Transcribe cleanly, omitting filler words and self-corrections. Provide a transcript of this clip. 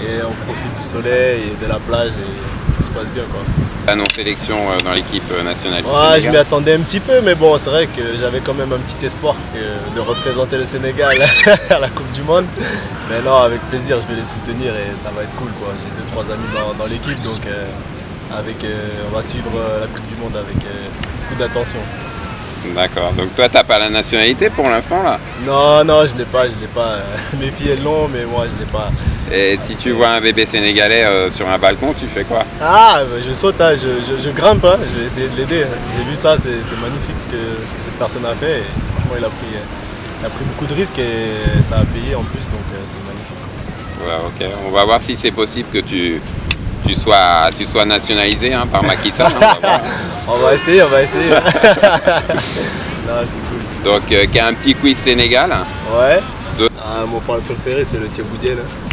et on profite du soleil et de la plage et tout se passe bien, quoi. La non-sélection dans l'équipe nationale du Ouais, je m'y Sénégal. attendais un petit peu, mais bon, c'est vrai que j'avais quand même un petit espoir de représenter le Sénégal à la Coupe du Monde. Mais non, avec plaisir, je vais les soutenir et ça va être cool, quoi. J'ai 2-3 amis dans l'équipe, donc on va suivre la Coupe du Monde avec beaucoup d'attention. D'accord. Donc toi, t'as pas la nationalité pour l'instant là? Non, je l'ai pas. Mes filles, elles l'ont, mais moi, je l'ai pas. Et si tu vois un bébé sénégalais sur un balcon, tu fais quoi? Ah, je saute, hein, je grimpe, hein, je vais essayer de l'aider. J'ai vu ça, c'est magnifique ce que cette personne a fait. Et franchement, il a pris beaucoup de risques et ça a payé en plus, donc c'est magnifique. Ouais, ok. On va voir si c'est possible que tu sois nationalisé hein, par Macky Sall. Hein, on va voir. On va essayer. Non, c'est cool. Donc, un petit quiz Sénégal. Ouais. Deux. Ah, mon parle préféré, c'est le Thieboudienne.